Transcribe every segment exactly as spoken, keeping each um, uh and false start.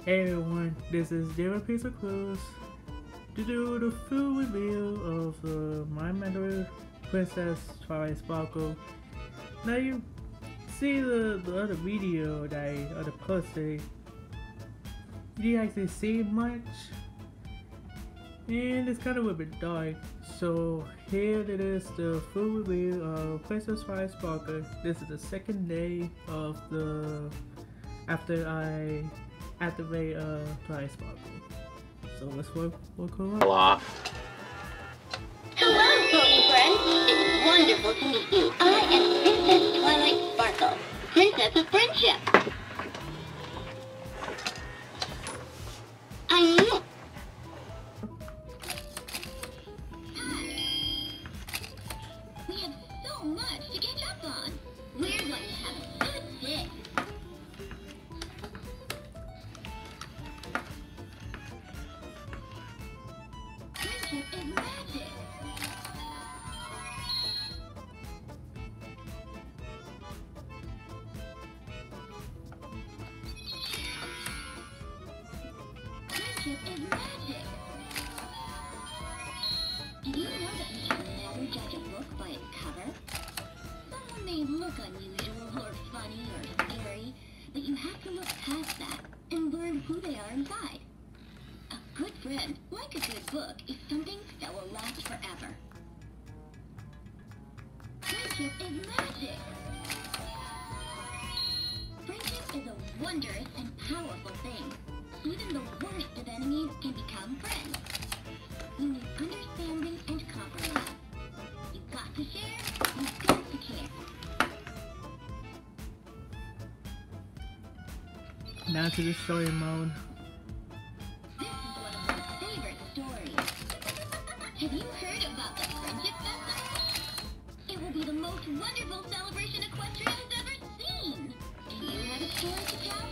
Hey everyone, this is Magical Cruz to do the full review of the My Magical Princess Twilight Sparkle. Now you see the, the other video that I other posted. You didn't actually see much, and it's kind of a bit dark. So here it is, the full review of Princess Twilight Sparkle. This is the second day of the after I activate uh Twilight Sparkle. So let's work work on Hello. Hello, pony friends. It's wonderful to meet you. I am Princess Twilight Sparkle, Princess of Friendship. I know. We have so much to catch up on. We're going to have a good day. Friendship is magic. Friendship is magic. Did you know that we should never judge a book by its cover? Someone may look unusual or funny or scary, but you have to look past that and learn who they are inside. A good friend, like a good book, is something that will last forever. Friendship is magic. Friendship is a wondrous and powerful thing. Even the worst of enemies can become friends. You need understanding and compromise. You've got to share, you've got to care. now to the story mode. This is one of my favorite stories. Have you heard about the Friendship Festival? It will be the most wonderful celebration Equestria has ever seen. Do you have a story to tell?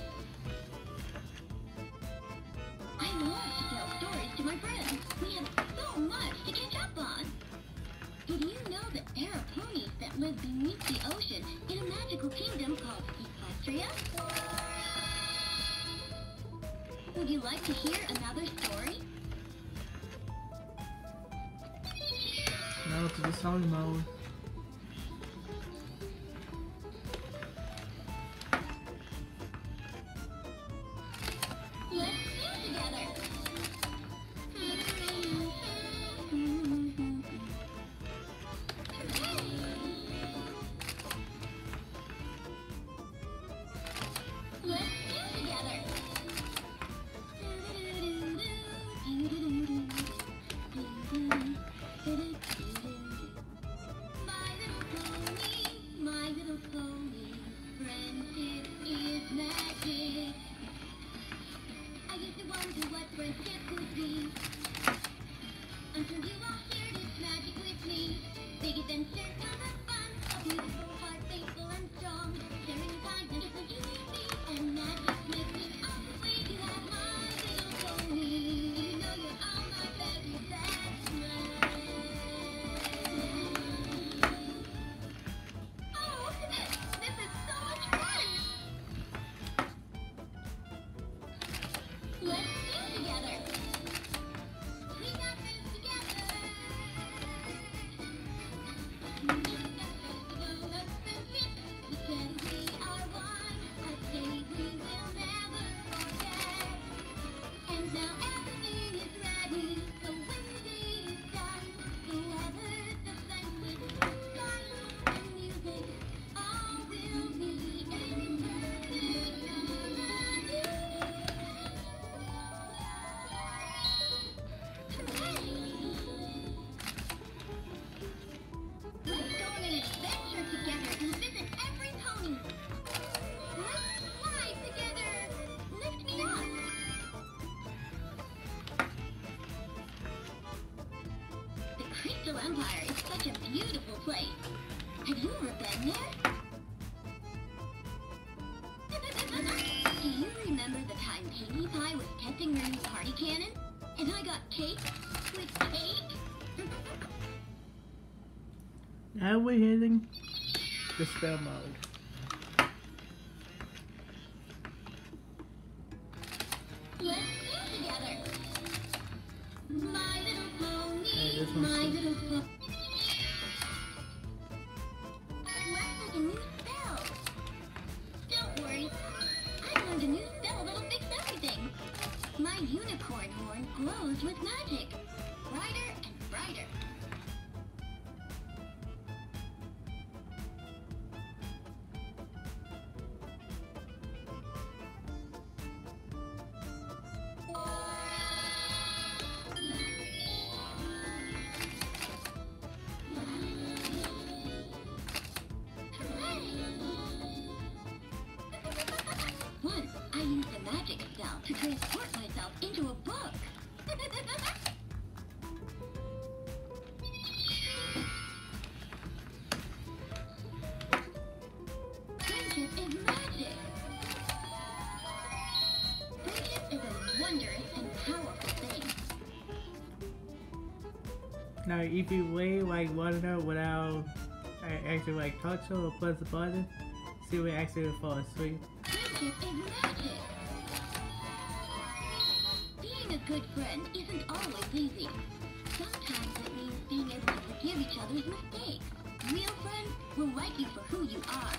I love to tell stories to my friends. We have so much to catch up on. Did you know that there are ponies that live beneath the ocean in a magical kingdom called Equestria? Would you like to hear another story? Now to the song mode. Let's sing together. Let's sing together. My little pony, my little pony, friendship is magic. I used to wonder what friendship could be, until you all shared its magic with me. Big adventure, ton of fun, a beautiful heart, faithful and strong, sharing kindness and unity, and magic mixing all the way to have my little pony. You know you're all my very best friend. Oh, this is so much fun! Let's sing together. We got this together. Pretend we are one, a day we will never forget. And now everything is ready, so when the day is done, whoever's the friend with smiles and music, all will be in perfect harmony. Let's go on an adventure together and visit every pony. Let's fly together. Lift me up. The Crystal Empire is such a beautiful place. Have you ever been there? Do you remember the time Pinkie Pie was testing her new party cannon? And I got cake with cake? Now we're hitting the spell mode. one My step. little pony. Looks like a new spell. Don't worry. I learned a new spell that'll fix everything. My unicorn horn glows with magic. Brighter and brighter. Once, I used a magic spell to transport myself into a book. Friendship is magic. Friendship is a wondrous and powerful thing. Now, if you wait like one minute without uh, actually like touch or press the button, see we actually fall asleep. Friendship is magic. Being a good friend isn't always easy. Sometimes it means being able to forgive each other's mistakes. Real friends will like you for who you are.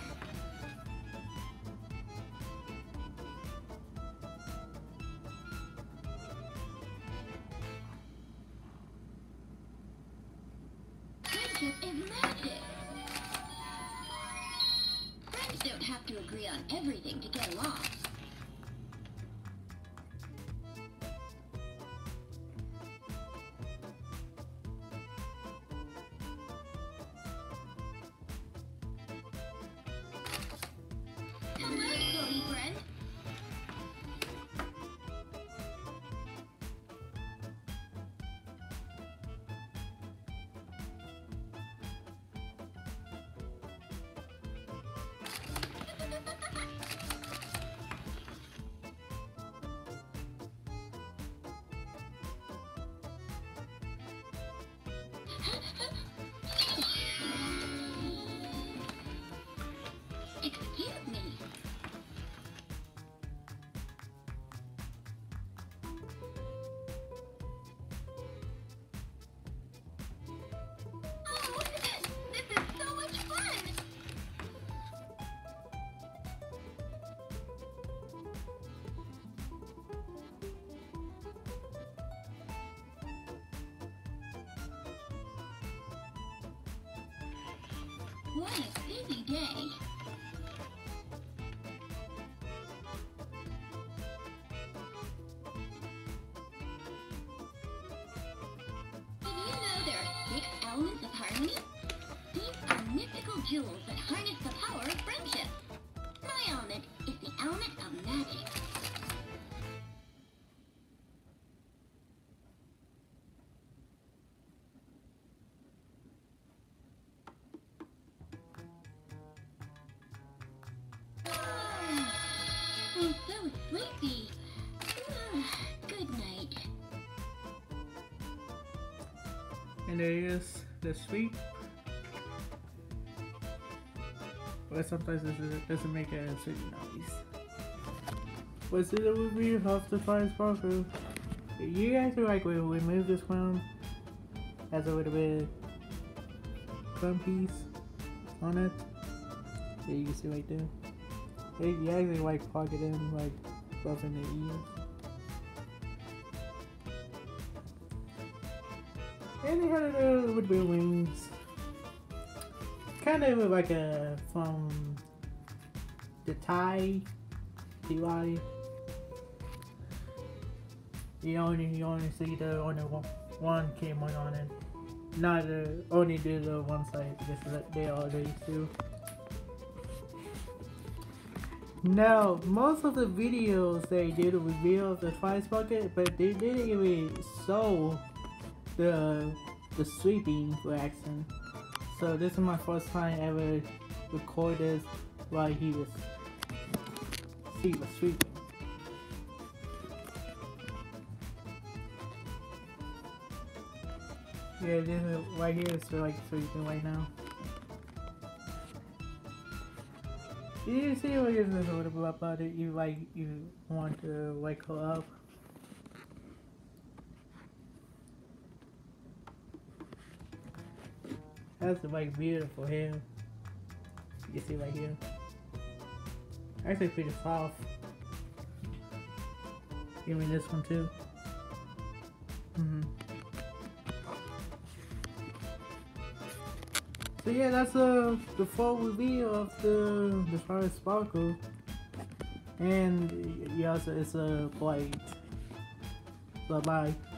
Friendship is magic. Friends don't have to agree on everything to get along. Hello, Chloe friend. Excuse me. Oh, this is so much fun! What a busy day. Did you know there are six elements of harmony? These are mythical jewels that harness the power of friendship. My element is the element of magic. I'm so sleepy. Good night. And there is the sweep. But sometimes it doesn't make a sweet noise. What's it with me of the Twilight Sparkle? You guys are like, we remove this crown, has a little bit crown piece on it. Yeah, you can see right there. Hey, you actually like plug it in like above in the ears. And they had a little bit of wings. Kind of like a from the Thai T Y. You only you only see the only one, one camera on it. Not the only do the one side because they already do. Now, most of the videos they did a reveal of the Twilight Sparkle, but they didn't even show the the sweeping reaction. So this is my first time ever record this while he was he was sweeping. Yeah, this is right here is like sweeping right now. You see what is this notable about it? You like you want to wake her up. That's like beautiful hair. You can see right here. Actually pretty soft. Give me this one too. Mm-hmm. So yeah, that's uh, the full reveal of the the Twilight Sparkle, and yeah, also it's a blade. Bye bye.